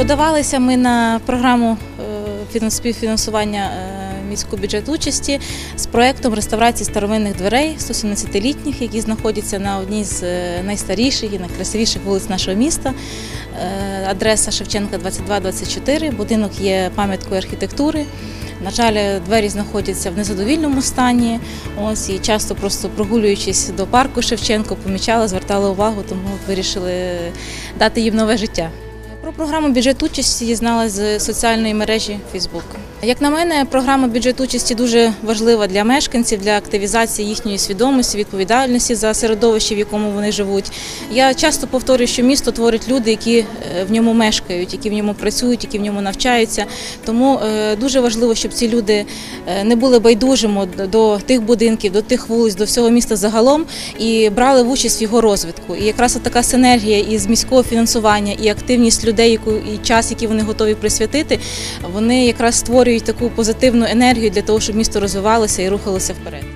Подавалися ми на програму співфінансування міського бюджету участі з проєктом реставрації старовинних дверей 117-літніх, які знаходяться на одній з найстаріших і найкрасивіших вулиць нашого міста. Адреса Шевченка, 22-24, будинок є пам'яткою архітектури. На жаль, двері знаходяться в незадовільному стані. І часто просто прогулюючись до парку Шевченко, помічали, звертали увагу, тому вирішили дати їм нове життя. Про програму бюджет участі дізналася з соціальної мережі Facebook. Як на мене, програма бюджет участі дуже важлива для мешканців, для активізації їхньої свідомості, відповідальності за середовище, в якому вони живуть. Я часто повторюю, що місто творять люди, які в ньому мешкають, які в ньому працюють, які в ньому навчаються. Тому дуже важливо, щоб ці люди не були байдужими до тих будинків, до тих вулиць, до всього міста загалом і брали участь в його розвитку. І якраз така синергія із міського фінансування і активність людей, і час, який вони готові присвятити, вони якраз створюють таку позитивну енергію для того, щоб місто розвивалося і рухалося вперед.